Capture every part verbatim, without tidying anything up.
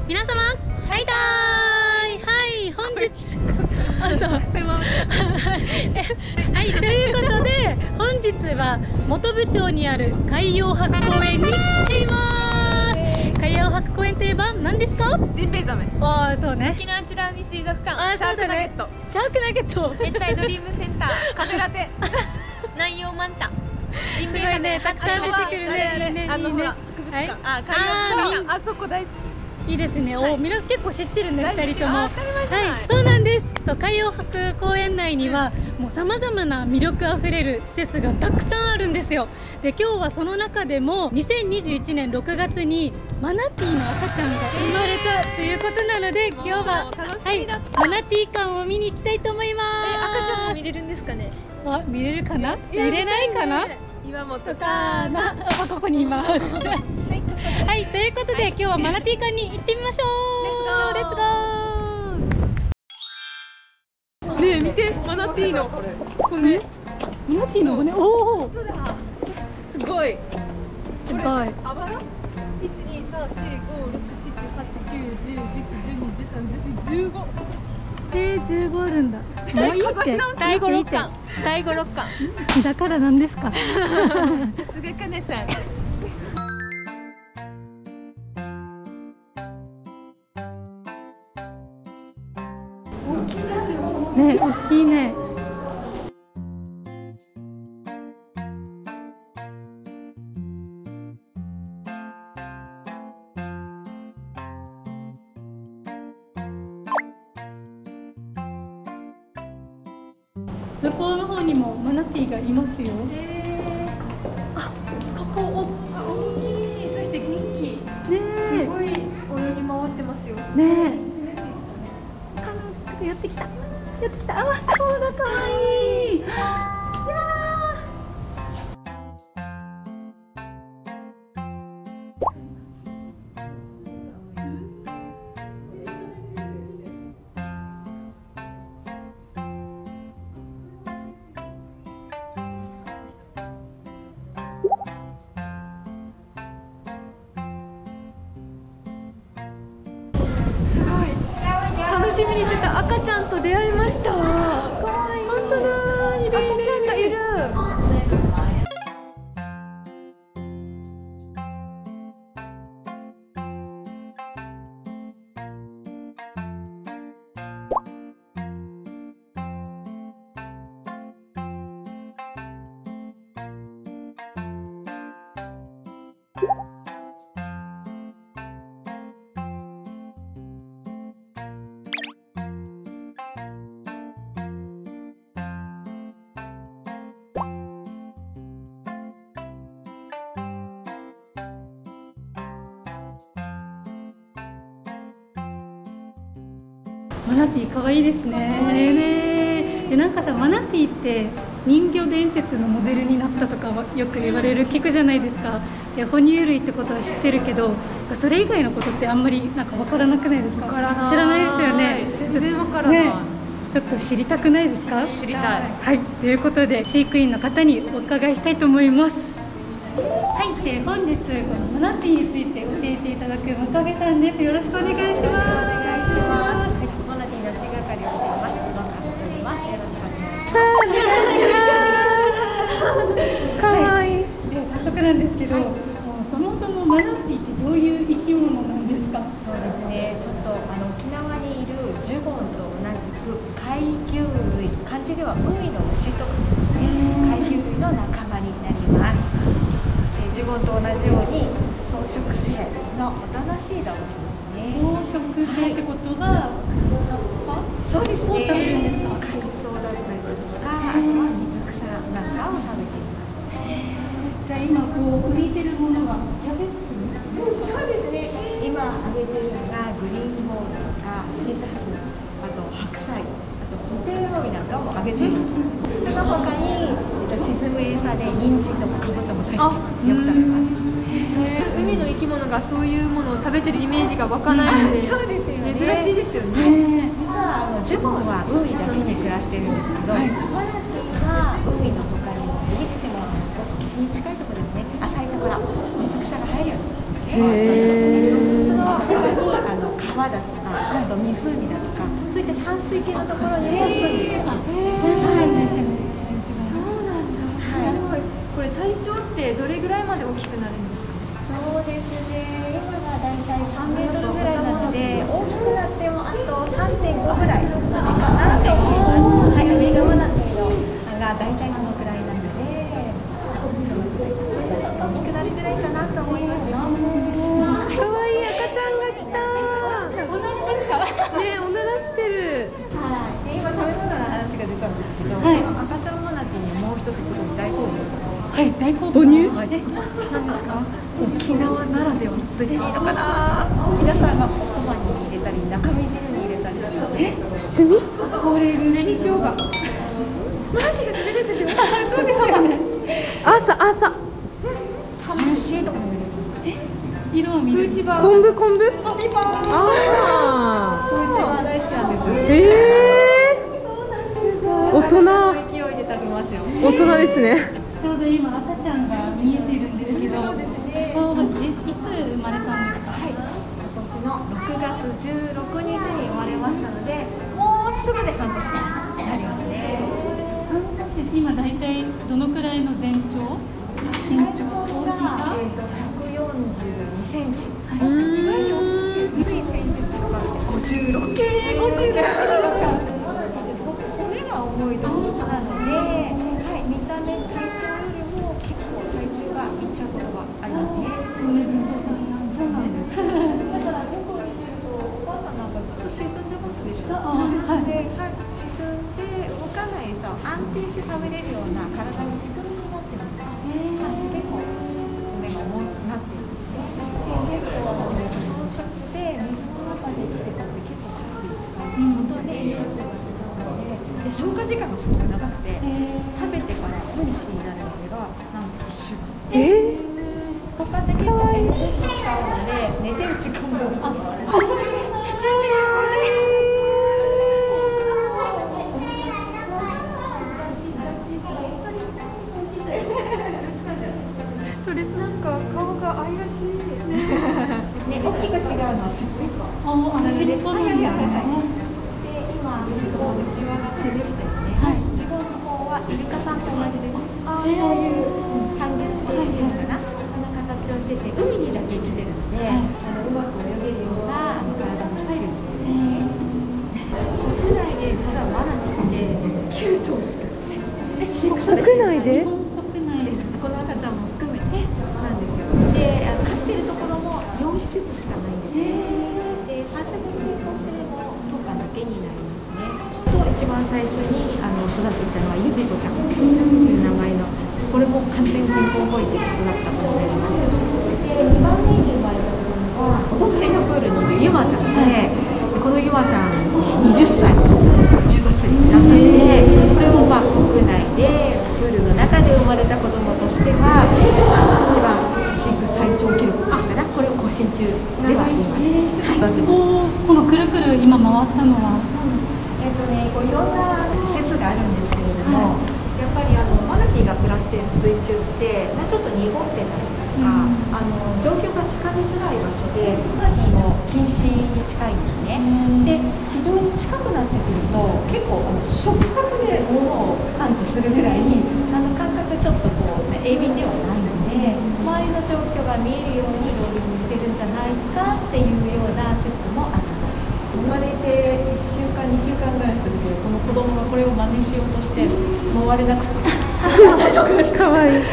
皆様はいたーい、はい本日あそうそのままはいということで本日は本部町にある海洋博公園に来ています。海洋博公園といえば何ですか？ ジンベエザメ。 ああそうね。 沖縄美ら海水族館。 あシャークナゲット。 シャークナゲット。 熱帯ドリームセンター。カフェラテ。南洋マンタ。ジンベエザメたくさん出てくるね。いいねいいね。 あのほら博物館。あ海洋博物館。あそこ大好き。 いいですね。お、みんな結構知ってるね、二人とも。はい、 はそうなんです。と海洋博公園内にはもうさまざまな魅力あふれる施設がたくさんあるんですよ。で、今日はその中でもにせんにじゅういちねんろくがつにマナティーの赤ちゃんが生まれたということなので、今日ははいマナティー館を見に行きたいと思います。 え、赤ちゃんも見れるんですかね。 あ、見れるかな？見れないかな？ 岩本かな。あ、ここにいます。はい、ということで今日はマナティー館に行ってみましょう。レッツゴー。 ねえ見て、マナティーの骨。 マナティーの骨、おお。 すごい。 すごい。 あばら？一二三四五六七八九十十一十二十三十四十五。 えー、十五あるんだ。もういいって。 第五六巻。第五六巻。 だからなんですか。 さすがかねさん。大きいですよ。 ね、大きいね。向こうの方にもマナティーがいますよ。 えー、あ、ここ大きい。そして元気。 ね、 すごい泳ぎ回ってますよ。 ねえ。やってきた。やってきた。あ、顔が可愛い。 楽しみにしてた赤ちゃんと出会いました。可愛い。本当だ。いるいる。赤ちゃんがいる。 マナティー可愛いですね。ねで、なんかさ、マナティーって人魚伝説のモデルになったとかよく言われる聞くじャないですか。で、哺乳類ってことは知ってるけど、それ以外のことってあんまりなんかわからなくないですか？知らないですよね。 全然わからない。ね、 ちょっと知りたくないですか？ 知りたい。 はい、ということで飼育員の方にお伺いしたいと思います。はい、で本日このマナティーについて教えていただく真壁さんです。よろしくお願いします。 お願いします。マナティーの飼育係をしています。よろしくお願いします。 お願いします。可愛い。じゃあ早速なんですけど、はい、そもそもマナティーってどういう生き物なんですか？ そうですね。ちょっとあの沖縄にいるジュゴンと同じく海球類、漢字では海の虫とかですね。海球類の仲間になります。ジュゴンと同じように草食性のおとなしい動物ですね。 草食性ってことは、 はい、そうですね。 食べるんですか？ 海藻だったりとか、あとは水草なんかを食べています。 じゃあ今こう浮いてるものはキャベツ？ そうですね。今あげてるのがグリーンモールとかレタス、あと白菜、あとホテイロイなんかもあげています。その他に沈む餌で人参とかカボチャも大好き。よく食べます。 海の生き物がそういうものを食べてるイメージが湧かないので、 そうですよね。 珍しいですよね。 実はあのジュゴンは海だけに暮らしてるんですけど、マナティーは海の他にも海ってものすごく岸に近いところですね。浅いところ、水草が生えるようになって、その他にあの海と湖だとか、そういった淡水系のところに住んでいます。 そうなんだ。はい。これ体長ってどれぐらいまで大きくなるんですか？ そうですね。今がだいたいさんメートルぐらいなので、大きくなってもあと さんてんご ぐらいかなと思います。はい、アメリカマナティーのがだいたいそのくらいなので、そのくらい。ちょっと大きくなるぐらいかなと思いますよ。 可愛い赤ちゃんが来た。ね、おならしてる。 はい。で、今食べ物の話が出たんですけど、 はい、 赤ちゃんマナティーにもう一つすごい大好物が。 はい、大好物。 母乳？ はい。何ですか？沖縄ならではと言っていいのかな。皆さんがおそばに入れたり、中身汁に入れたり。 え、七味？これ梅にしようが。マナティーが食べるんですよ。そうですよね。朝朝。 ジューシーとかも入れる。 え、色を見る。 昆布昆布？ああ。 そう一番大好きなんです。 ええー。大人。 勢いで食べますよ。 大人ですね。 ちょうど今赤ちゃんが見えてるんですけど、 そうですね。 いつ生まれたんですか？ はい。今年のろくがつじゅうろくにちに生まれましたので、もうすぐで半年になりますね。 半年、今だいたいどのくらいの全長？身長？大きさ？ えっとひゃくよんじゅうにセンチ。 はい。意外に大きい。 つい先日とかごじゅうろくキロ。ごじゅうろくキロですか？すごく骨が重い動物なので、はい、見た目体長よりも結構体重がいっちゃうことがありますね。そうなんです。だからよく見てるとお母さんなんかずっと沈んでますでしょ。 そうですね。 はい、沈んで動かない餌を安定して食べれるような体の仕組みになってます。はい、結構骨が重くなっているんですね。で、結構草食で水の中で生きてたって結構カロリー使う。本当に栄養素が使うので、で消化時間がすごく長くて、食べてから分子になるまでがなんといっしゅうかん。 えー。 他で結構エネルギー使うので寝てる時間もあそれなんか顔が怪しい。 ね、大きく違うのは尻尾。 あ、尻尾なんですね。 で、今尻尾内輪が手でしたよね。はい。自分の方はイルカさんと同じです。ああ、こういう半月形っていうのかな。形をしてて海にだけ生きてるので、はい、あのうまく泳げるようなあの体のスタイルになってるんですね。国内で実はマナティーってきゅうとうしか国内で？ 国内です。 この赤ちゃんも含めてなんですよ。で、あの飼ってるところもよんしせつしかないんですね。で、繁殖に成功してるのとかだけになりますね。と一番最初にあの育ってきたのはゆびこちゃんという名前の。これも完全人工哺育で育ったものになります。で、にばんめに生まれた子はお隣のプールにいるゆまちゃんで、このゆまちゃんですね、にじゅっさいじゅうがつになったので、これもまあ国内でプールの中で生まれた子供としては一番飼育最長記録かな、これを更新中ではあります。はい、 このくるくる今回ったのは、 えっとね、こういろんな説があるんですけれども。はい、やっぱりあのマナティーが暮らしている水中って、まあ、ちょっと濁ってたりとか、うん、あの状況がつかみづらい場所でマナティーも近視に近いんですね。で、非常に近くなってくると結構あの触覚で物を感知するぐらいあの感覚ちょっとこう、ね、鋭敏ではないので、周りの状況が見えるようにローディングしてるんじゃないかっていうような説もあります。生まれていっしゅうかんにしゅうかんぐらいするとこの子供がこれを真似しようとして回れなくてかわいい。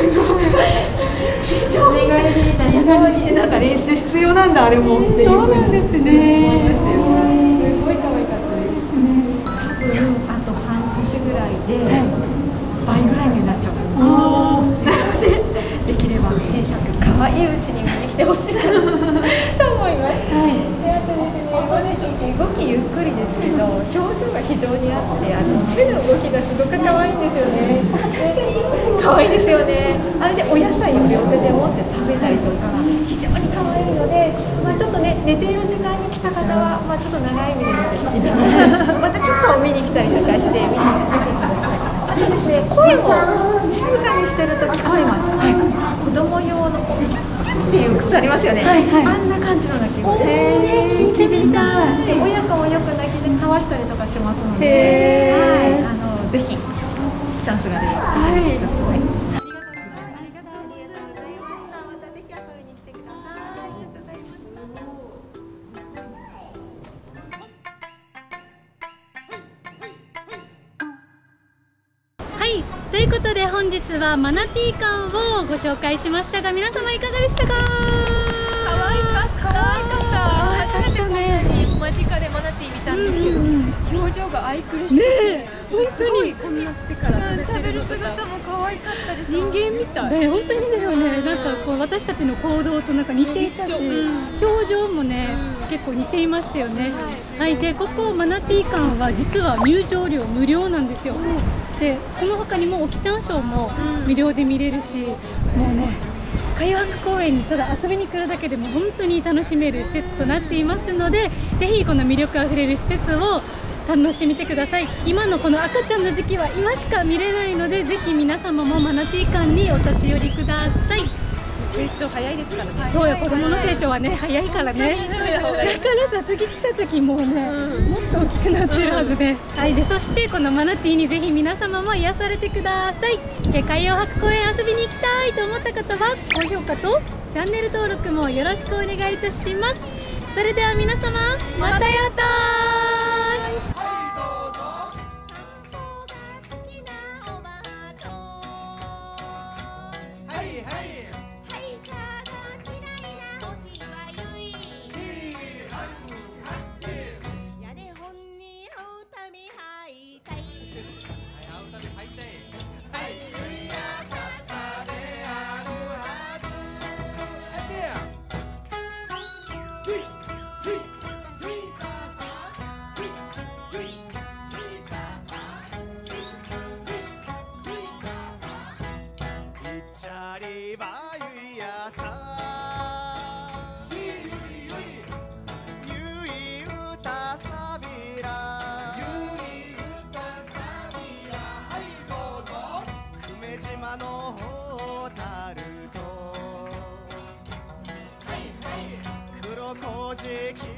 非常に非常になんか練習必要なんだあれもっていうそうなんですね。 思いましたよ。すごい可愛かったです。多分あと半年ぐらいで倍ぐらいになっちゃう。なのでできれば小さく可愛いうちに見に来てほしいかなと思います。はい。で、あとですね、マナティーって動きゆっくりですけど表情が非常にあって、あの手の動きがすごく可愛いんですよね。可愛いですよね。あれでお野菜を両手で持って食べたりとか非常に可愛いので、まあ、ちょっとね寝ている時間に来た方は、まあ、ちょっと長い目で見ていただいてまたちょっと見に来たりとかして見に来てください。あとですね、声も静かにしてると聞こえます。はい、子供用のっていう靴ありますよね。はいはい、あんな感じの鳴き声です。 聞いてみたい。 で、親したりとかしますのへで、 ーはい、あのぜひチャンスがあればはい見てください。 はい、ということで本日はマナティー館をご紹介しましたが、皆様いかがでしたか？ 可愛かった。可愛かった。初めてこんなに間近でマナティー見たんですけど、 うんうん、 表情が愛くるしくて、 ねえ、本すごい当髪をしてから食べる姿も可愛かったです。人間みたい。 ね、本当にだよね。なんかこう私たちの行動となんか似ていたし、表情もね、結構似ていましたよね。はい、でここマナティー館は実は入場料無料なんですよ。でその他にもオキちゃんショーも無料で見れるし、もうね海洋博公園にただ遊びに来るだけでも本当に楽しめる施設となっていますので、ぜひこの魅力あふれる施設を堪能してみてください。今のこの赤ちゃんの時期は今しか見れないので、ぜひ皆様もマナティー館にお立ち寄りください。 成長早いですからね。 そうよ、子供の成長はね早いからね。だからさ、次来た時もうね、もっと大きくなってるはずで、はい、でそしてこのマナティーにぜひ皆様も癒されてください。で海洋博公園遊びに行きたいと思った方は高評価とチャンネル登録もよろしくお願いいたします。それでは皆様またやったー。 島のホタルと黒こじき